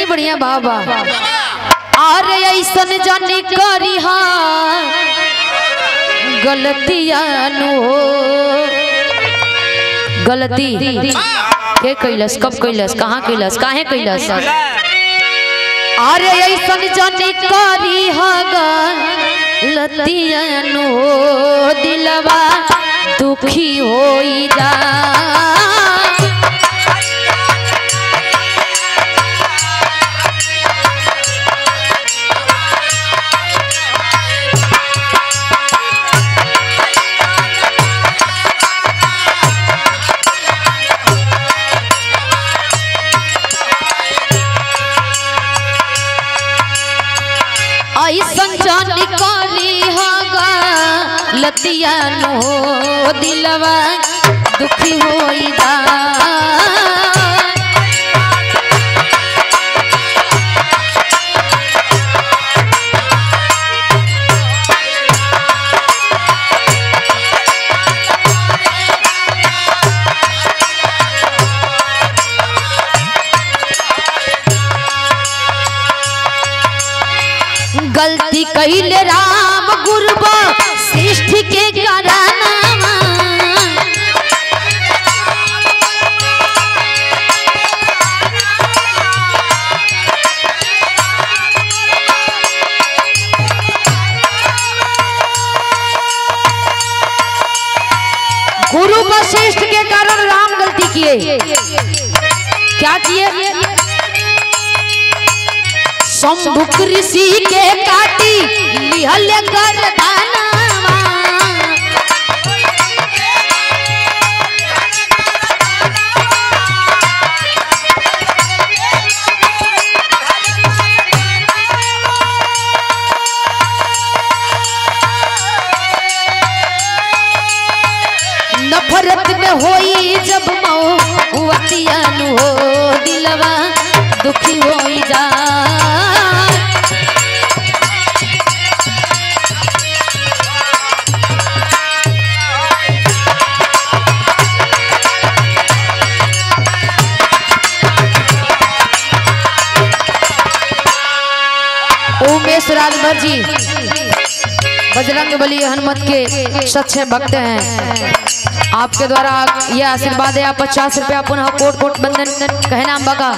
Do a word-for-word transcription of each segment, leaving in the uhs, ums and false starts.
बढ़िया बाबा अरे ऐसन जानी करी गलतियां नु गलती के कैलस कब कैलस कहाँ कैलस काहे कैलस अरे ऐसन जानी करी गलतियां नु दिलवा दुखी होई जा ऐसन जानी करी गलतियां नु दिलवा दुखी होई जा गलती कइले राम गुरबा सृष्टि के कारनामा गुरु वशिष्ठ के कारण राम गलती किए क्या किए शंभुक ऋषि के काटी लिहल गर्दनवा नफरत में होई जब मौतिया नु हो दिलवा दुखी होई जा उमेश राजभर जी बजरंग बली हनुमत के सच्चे भक्त हैं। आपके द्वारा यह आशीर्वाद है। आप पचास रुपया पुनः कोट कोट बंधन कहना बगा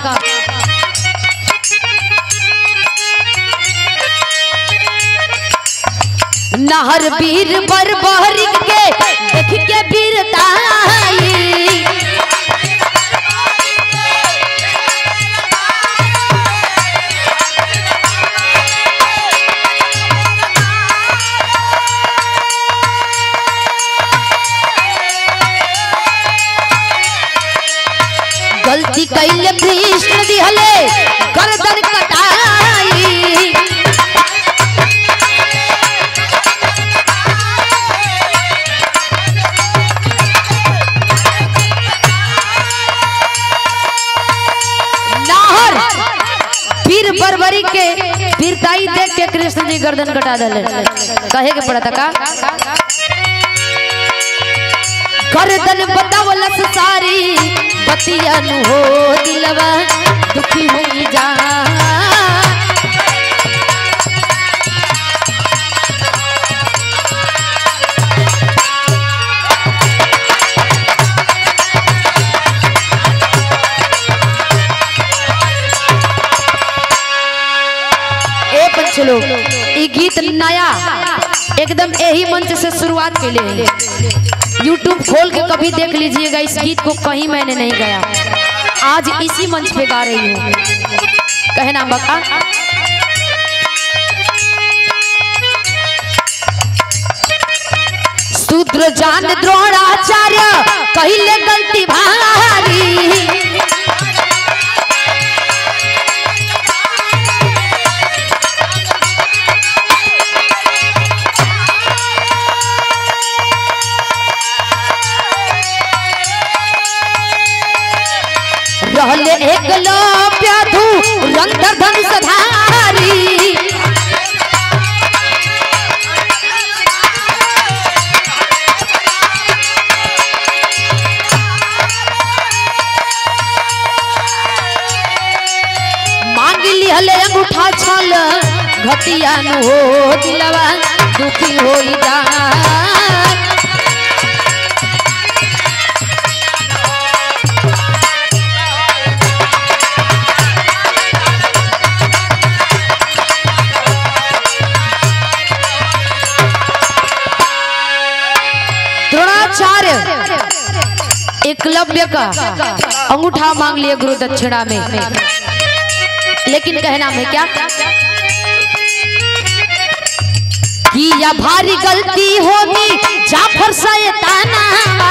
नहर वीर पर बहरी के देख के वीरताई गलती कैले कृष्ण दिहले गर्दन कटाई नाहर वीर बरबरी के वीरताई देख के कृष्ण जी गर्दन कटा दिले कहे के पड़ा था का गर्दन बतावलस सारी बतिया नु हो दिलवा दुखी होई जा ए पंचलो ई गीत नया एकदम यही मंच से शुरुआत के लिए यूट्यूब खोल के कभी देख लीजिएगा। इस गीत को कहीं मैंने नहीं गाया, आज इसी मंच पे गा रही हूँ। कहना बका शूद्र जान द्रोणाचार्य कहले गलती भारी रहले एकलव्य धू रंधर धनुषधारी मांगी भतिया नु हो दिलवा दुखी होई जा। द्रोणाचार्य एकलव्य का अंगूठा मांग लिए गुरु दक्षिणा में, लेकिन कहना में क्या कि या भारी गलती होगी जाफर शैताना।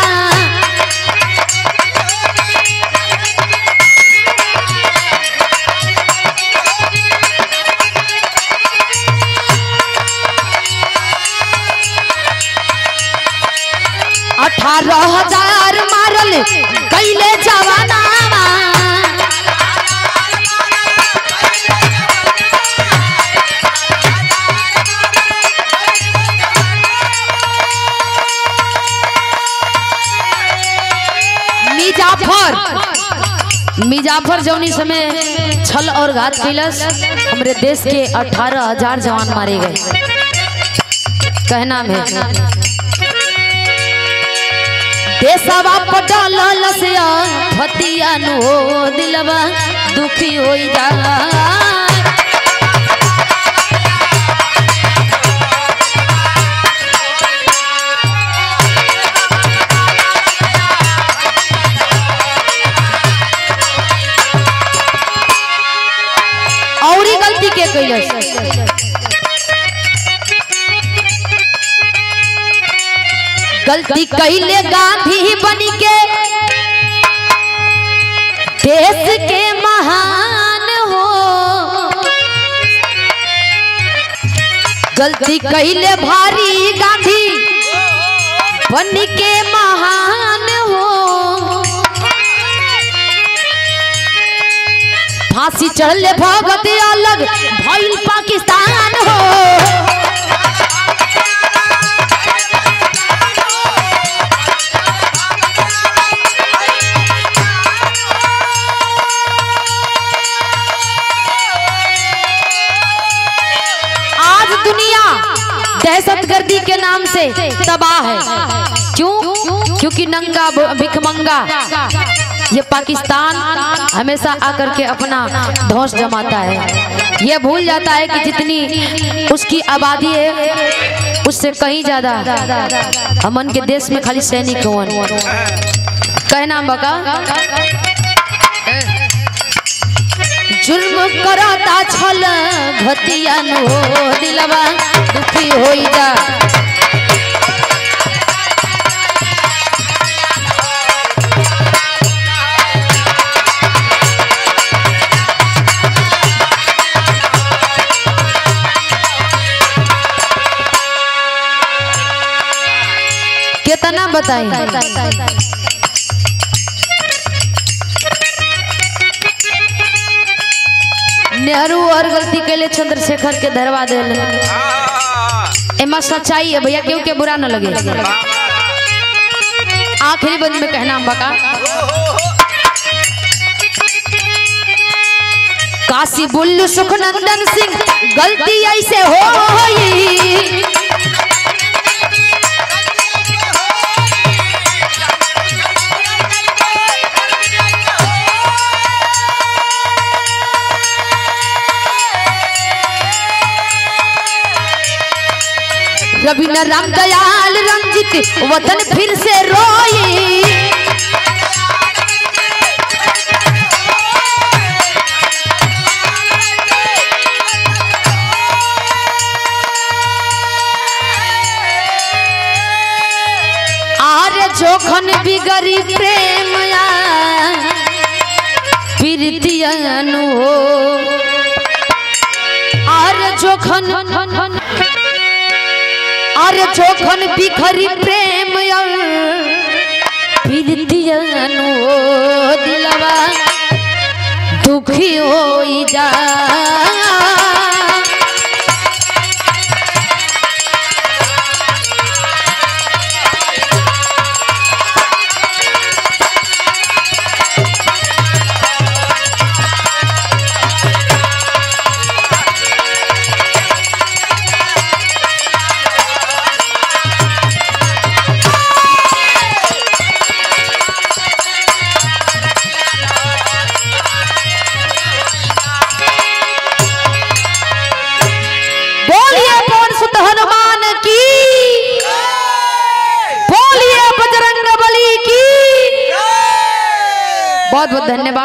अठारह हजार मारल कैले जवाना। मिजाफर मिजाफर जौनी समय छल और घात कैलस, हमरे देश के अठारह हजार जवान मारे गए। कहना में देशवा पटल से भतिया नु हो दिलवा दुखी होई जा। औरी गलती के कैलस, गलती कैले गांधी बनी के देश के महान हो। गलती कैले भारी गांधी बनी के महान हो। फांसी चढ़ले भगत अलग भइल पाकिस्तान हो। दहशतगर्दी के नाम से तबाह है। क्यों? क्योंकि नंगा भिखमंगा ये पाकिस्तान हमेशा आकर के अपना धौंस जमाता है। ये भूल जाता है कि जितनी उसकी आबादी है उससे कहीं ज्यादा हमन के देश में खाली सैनिक कौन। कहना बका जुर्म करता छल भतिया नु हो दिलवा दुखी होई जा। कितना बताएं नेहरू और गलती के लिए चंद्रशेखर के धरवा दे। एमा सच्चाई है भैया, क्यों के बुरा न लगे। आखिरी बंद में कहना बका काशी बुल्लू सुखनंदन सिंह गलती ऐसे होई। रविंद्र राम दयाल रंजित वतन फिर से रोई। आरे जोखन बिगड़ी प्रेम प्रीतियनु हो। आरे जोखन अरे जोखन बिखरी प्रेम प्रीतियनु हो दिलवा दुखी होई जा। बहुत बहुत धन्यवाद।